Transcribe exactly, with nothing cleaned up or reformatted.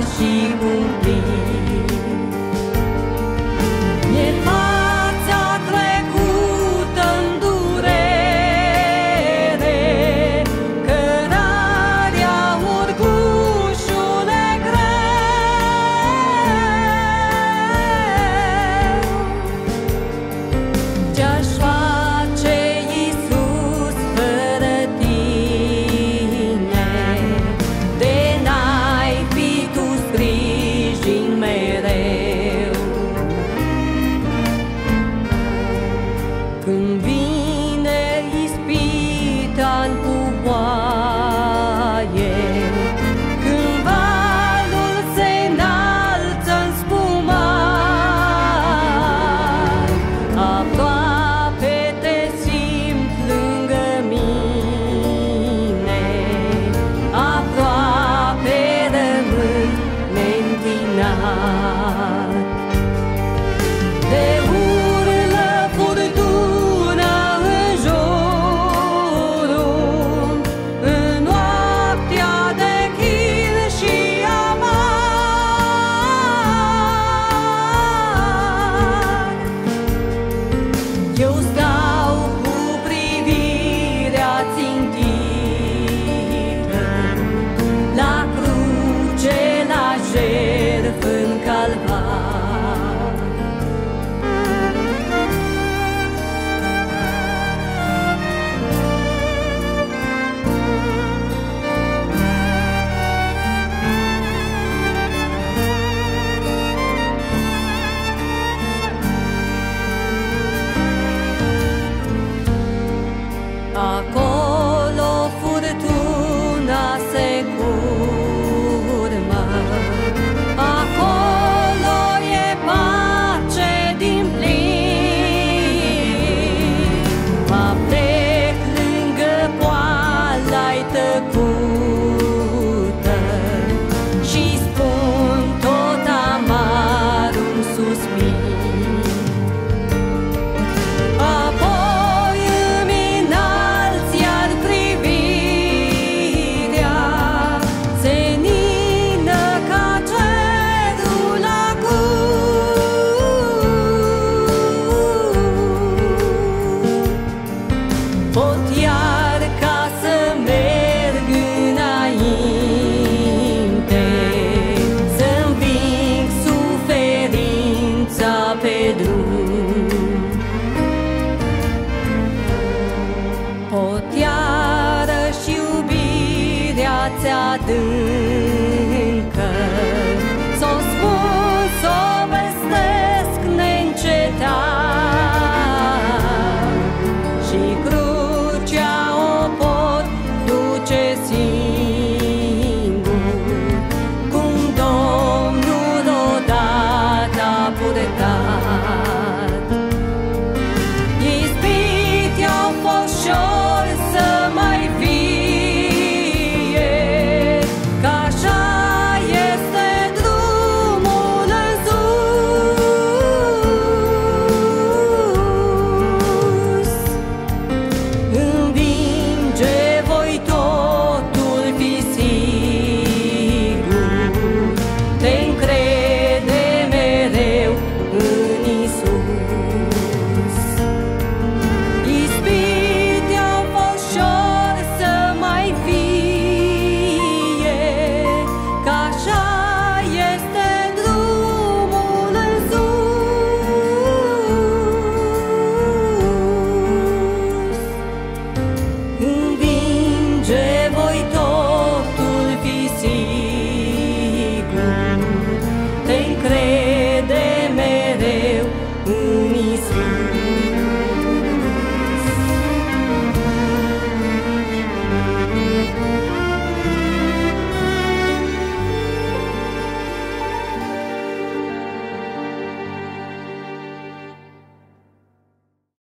și cumplit. Iertați-a trecută-n durere, cărarea urgușul e greu. Ce-aș face, Iisus, fără tine, de n-ai fi tu sprijin mereu. Când vine ispita-n pupoaie, când valul se înalță-n spumar, aproape te simt lângă mine, aproape rămân neîntinat. De urlă furtună în jurul, în noaptea de chin și amar, eu stau cu privirea țintită la cruce, la jertfă-n calvar. Acolo furtuna se curmă, acolo e pace din plin. Mă plec lângă poala-i tăcută și spun tot amar un suspin. Apoi îmi înalți iar privirea, senină ca cerul acum. Pot iar ca să merg înainte, să-mi înving suferința pe drum. Pot iarăși iubirea-ți adâncă, s-o spun, s-o vestesc neîncetat, și crucea o pot duce singur, cum Domnul odată a purtat. Ispite au fost ușor să mai fie, că așa este drumul în sus. Învinge voi, totul fi sigur, te încrede mereu în Iisus. Ispite au fost ușor să mai fie, că așa este drumul în sus. Învinge voi, totul fi sigur, te încrede mereu în Iisus.